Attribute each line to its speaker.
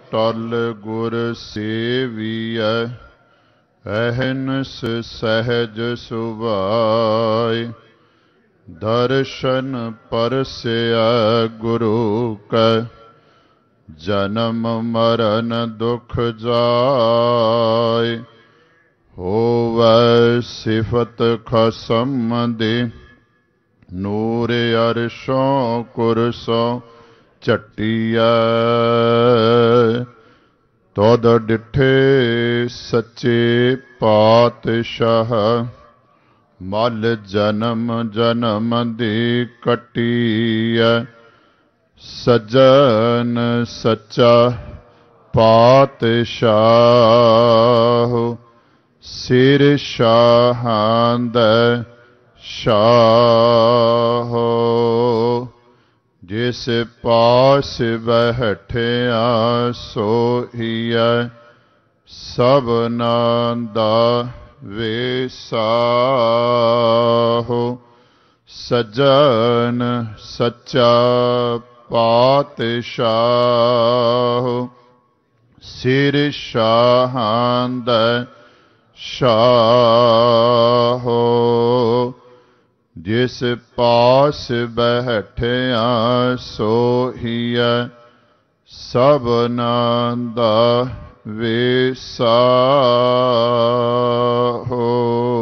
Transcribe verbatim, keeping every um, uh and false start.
Speaker 1: ਟਲ ਗੁਰ ਸੇਵੀਐ, ਅਹਨਿਸ ਸਹਿਜ ਸੁਭਾਇ। ਦਰਸ਼ਨ ਪਰਸਿਆ ਗੁਰੂ ਕੈ, ਜਨਮ ਮਰਨ ਦੁਖ ਜਾਇ। ਹੋਵੈ ਸਿਫਤ ਖਸਮ ਦੀ, ਨੂਰ ਅਰਸ਼ੋਂ ਕੁਰਸੋਂ ਝਟੀਐ। ਤਦ ਡਿਠੇ ਸੱਚੇ ਪਾਤਸ਼ਾਹ, ਮਲ ਜਨਮ ਜਨਮ ਦੀ ਕੱਟੀਐ। ਸੱਜਣ ਸੱਚਾ ਪਾਤਸ਼ਾਹ, ਸਿਰ ਸ਼ਾਹਾਂ ਦਾ ਸ਼ਾਹ। ਜਿਸ ਪਾਸ ਬੈਠਿਆ ਸੋਹੀਐ, ਸਭਨਾਂ ਦਾ ਵੇਸਾਹੁ। ਸੱਜਣ ਸੱਚਾ ਪਾਤਸ਼ਾਹ, ਸਿਰ ਸ਼ਾਹਾਂ ਦਾ ਸ਼ਾਹ। ਜਿਸ ਪਾਸ ਬੈਠਿਆ ਸੋਹੀਐ, ਸਭਨਾਂ ਦਾ ਵੇਸਾਹੁ।